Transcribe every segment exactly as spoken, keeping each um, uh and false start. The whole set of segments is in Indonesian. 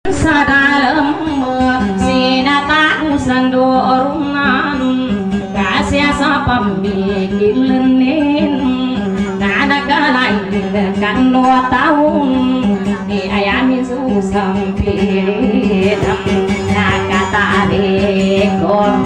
Sadalam sinataku sandorunan kasih sapam bikilenin nada kalain kan dua tahun di ayami susam pidam nakata dekor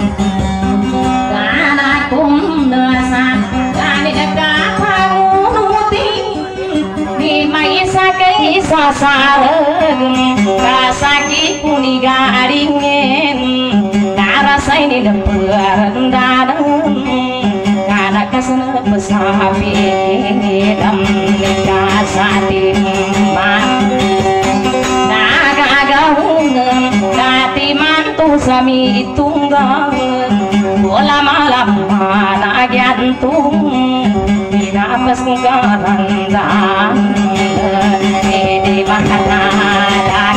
kana kum nasa kani dekapanuti di maisa keisa sareng kasaki kuniga aringen karasa ini lemper dadeng kana kasana pesapi dam kasatin man naga gaungan kati mantu sami tunggang bola malam mana gantung dinapas ngarandan di bahana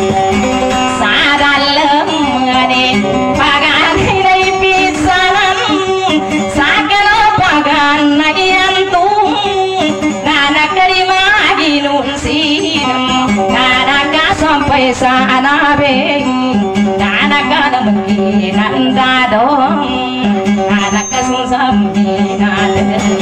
sadalem ngane pagan hidai pisanan sakalo pagan nagiantung nana kerima ginun sinam nana ka sampai sana be nana kana menginan dadong nana ka sungsam minat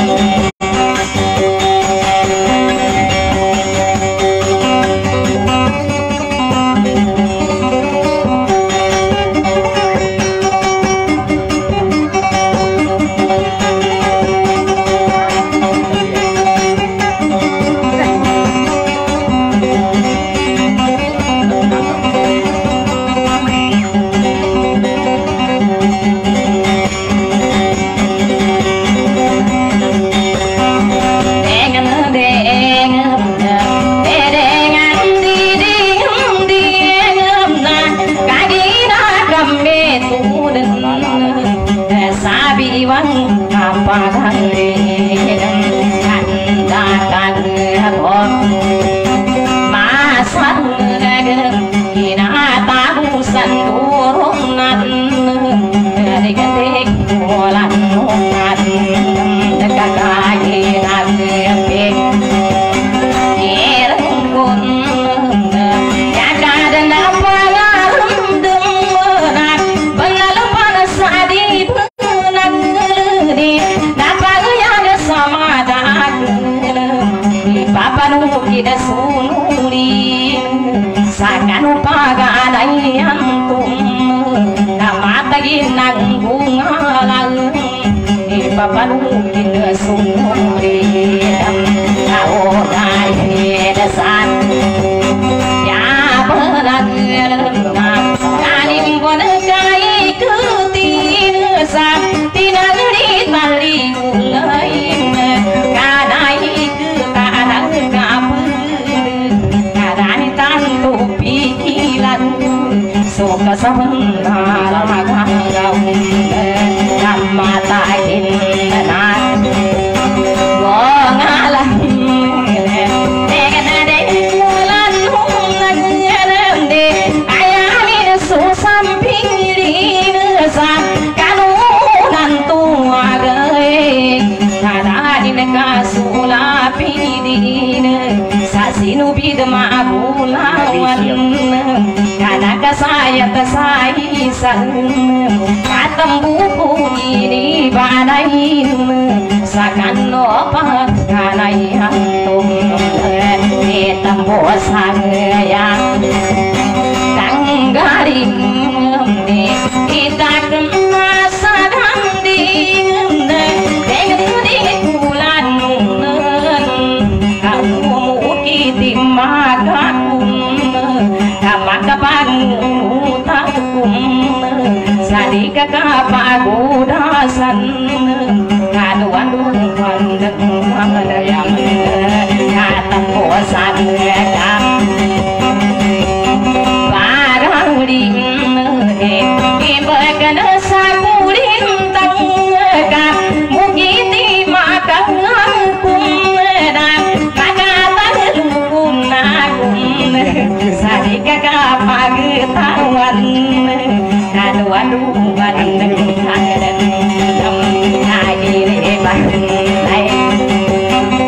katam buku ini badain sakan opa kanai antum hitam bosan yang kang garing kita kena sadang di dengan di bulan kamu mukiti magakun kapag-kapag sadika kapagudasan kaduan-duan pandang mangalayang katampuasan kam parang din ibagan sa kulintang kam mugiti makangkung makatalukun akong sadika kapag-tawan aduh bandeng ada lagi lebar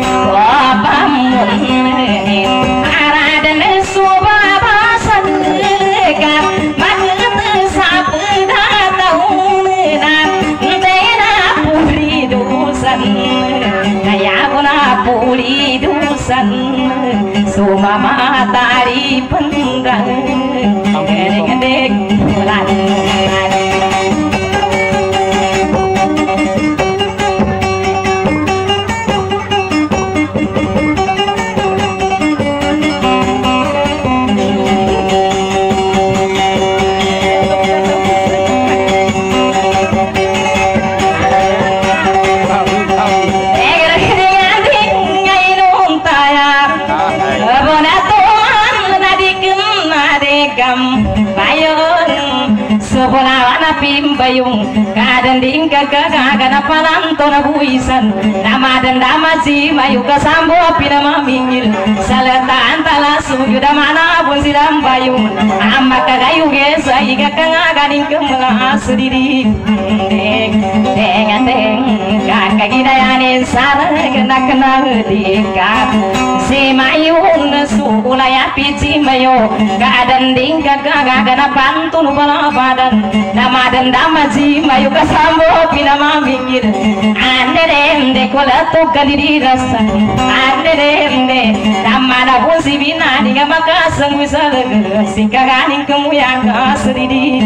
bapak mun aradan suba basan pendang gedek-gedek bulan pimbayung kadending kagagana panantona buisan nama dendama si mayu kasambo pinama mingil salata antala sujuda mana pun sidam bayung amma kagayu gesa iga kangaganing kemela sediri deng deng deng kagidayane sara kena kena dikap si mayu sulaya pici mayo kadending kagagana pantun bala badan nama dendam maji mayu kasambo pinama mikir ande dende kola to kadiri rasa ande dende damana busi bina diga maka sangwisal sikaganing kemuyang asridi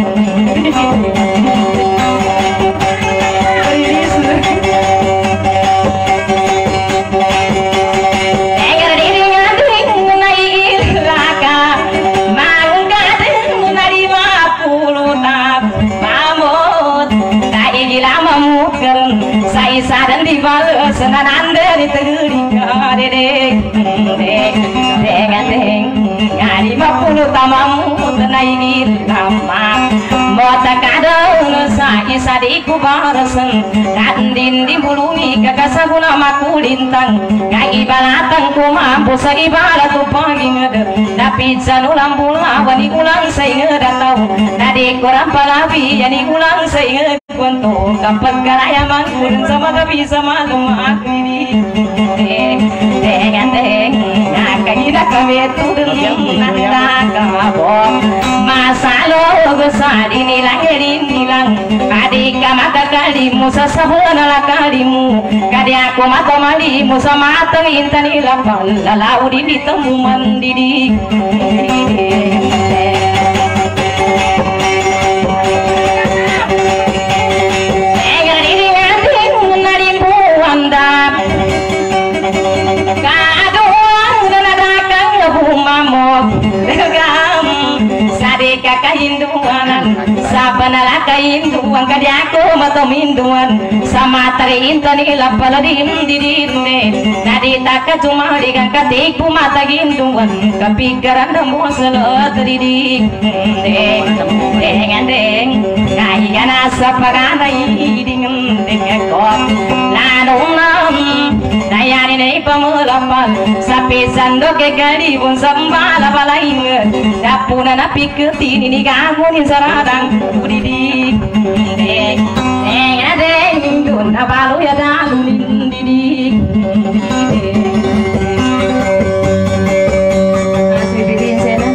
sadan di bal senan anda di telinga dedek dedek dengan deng ngari mapulu tamamu tenai lama mota kadang sai sadiku barasen kandin di bulungi kakasaguna makulintang ngai balatang ku mampu sai balatu pagi ngede tapi janu lambul awani ulang sai ngedatau nadi kurang palabi yani ulang sai ngede kunto kapat karaya mangkun sama kabi sama luma akini dengan deng ngakira kami tudeng nanda kabo masalo besar ini lahirin nilang adika maka kalimu sasabuna la kalimu kadi aku mata malimu sama atang intan ilapal lalau di ditemu mandidi Hinduan sabanala kainduan kadi aku mato minduan sama terintan ila paladim didine nadi taka cuma digan katiku mata ginduan kepikiran demo selat didik dengan deng kayana sapagana idingen dengan kok lanung nam dayani nei pamulapal sapi sando ke kali pun sambala balaing dapuna na piketini ni kamu ni saradang udidi deng deng deng dun abalu ya dalu didi asli didi sana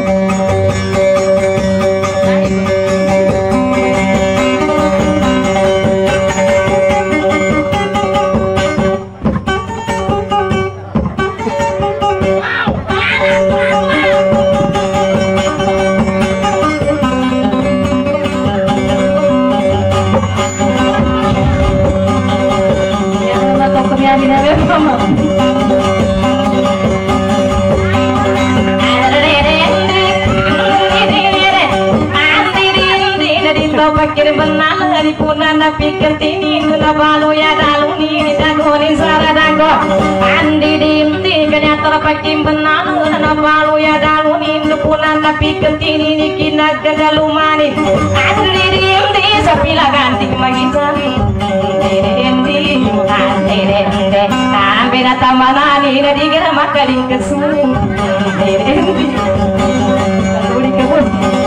pakir benar di punana pikir tini guna balu ya dalu ni dago ni sara dago andi dimti kanya terpakim benar na balu ya dalu ni punana pikir tini ni kina gagalu mani andi dimti sapila ganti magisan dimti andi dimti ambena tamanani na digira makaling kesu dimti uri kebun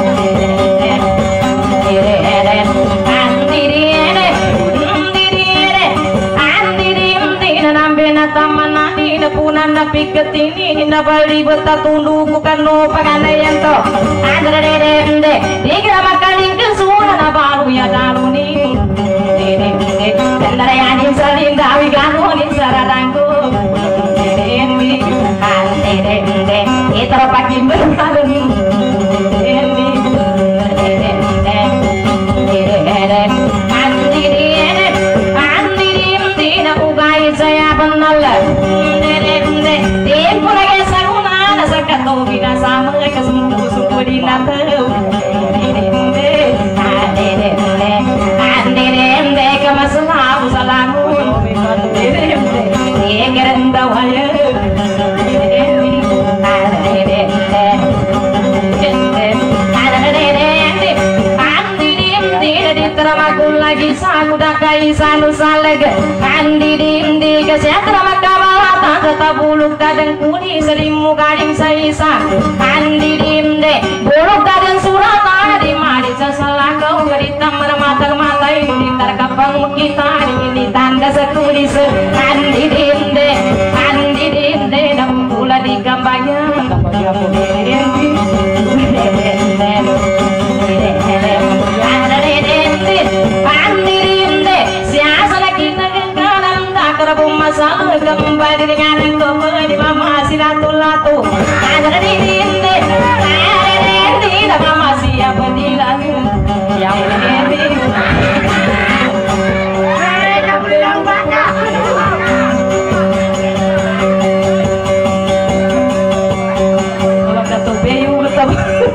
punana piketini na bali beta tundu bukan no paganayan to andra de de digra makaling kesuna na balu ya daluni de de de andra ya ni salin dawi ganu ni saradangku de de de de itro pakim bersalun ratu ande kemaslah salamun gerenda waya teramaku lagi saguda kai sanu saleg andi dindi kesetra makabala tak buluk kadang kuni selimu gading saisa andi dinde buluk kadang surata di mari sasalah kau gerita mermata mata ini terkapang kita ini tanda sekulis andi dinde andi dinde dan pula di gambanya gambanya putih Pandirinde siasa kita kekanan tak kerabung masalah kembali dengan kembali mama silatul latu ada dirinde ada dirinde mama siapa dilan yang dirinde kamu yang bangga kalau kata bayu betul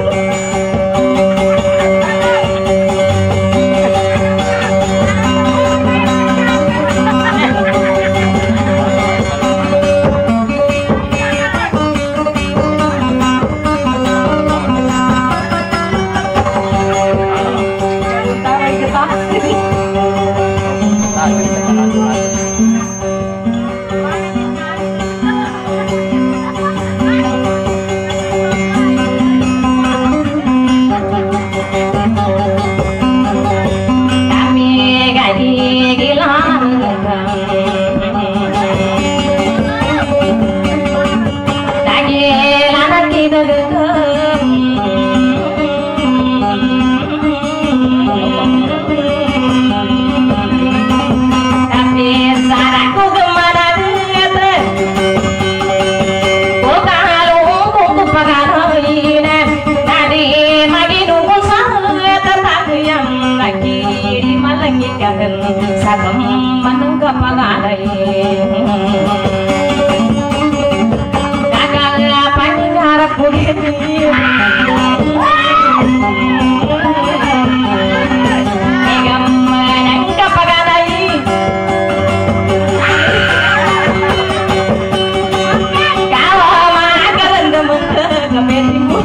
sagam manungga pagadai kagala paningara puliti megam manungga pagadai kawa magalan demen kepetimu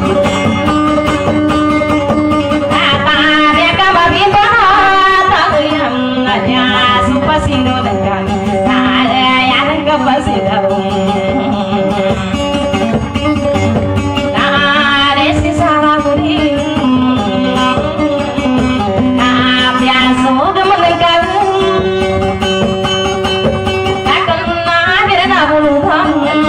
Sino dengan ada yang kepasi daun, ada sisa laguin, apa sudah menengah, tak kenal dia nak buluhan,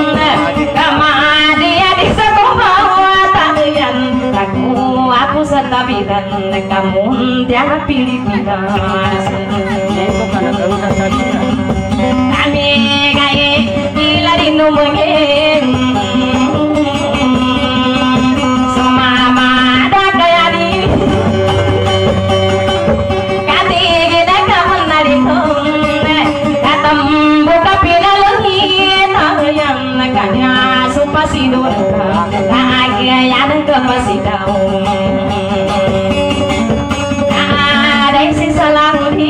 dia di sekolah tak yang aku aku setabidan kamu dia pilih pilih. Kami gaya gila di numengin semama ada kaya di kati kita kapan dari kone katam buka pina lengit yang nakanya supasi dona lagi yang kepasi daun ada isi salah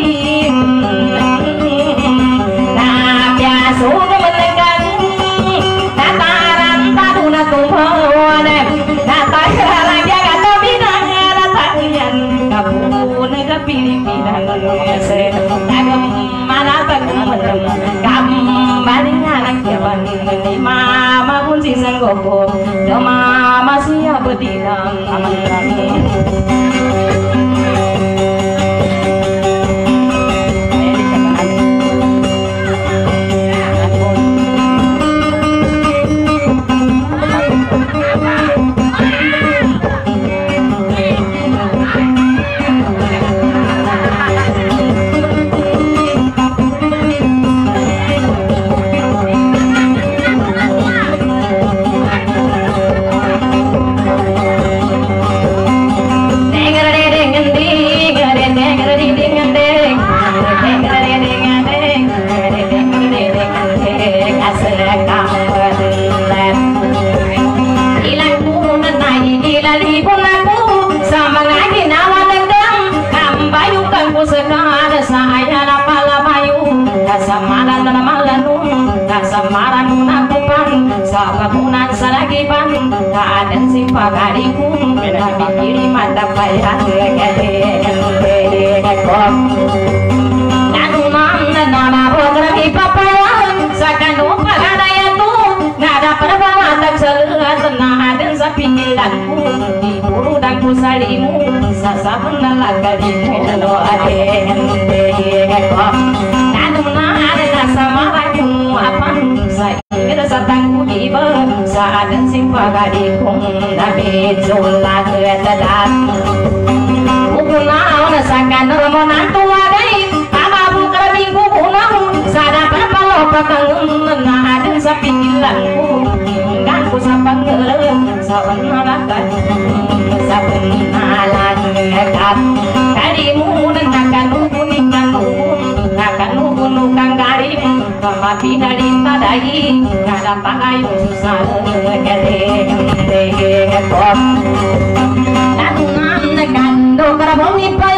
sudah menengah nataran taduna tumpone natara lagi kata bidang natarian kamu negara Filipina se agam mana tagum kamu baling anak jalan ini mama pun si senggopo doma masih abadilang Negara samaran nakupan sababunan salagiban kaden simpagariku pinabikiri mata payan kekekekekekekok nanumam nama programi papayan sakanu pagadayatu nada perbawa tak seluat nahaden sapingilanku di buru dan kusalimu sasabun nalagarimu no aden kekekekok samaraku apan saya satangku iba saadan simpagadikum nabi zola kedadat bukunaon sakan romonan tuadai ababu kerabingku kunau sada perpalo pakangun naadan sapingilanku ingganku sapanggeuleuh sawen nalakan saben nalan nekat kadimu nentakan kuning kanung akan nunggu kang garing kamapi narin tadai kada pangayong susah gedeng gedeng kok nangan kando karabong ipay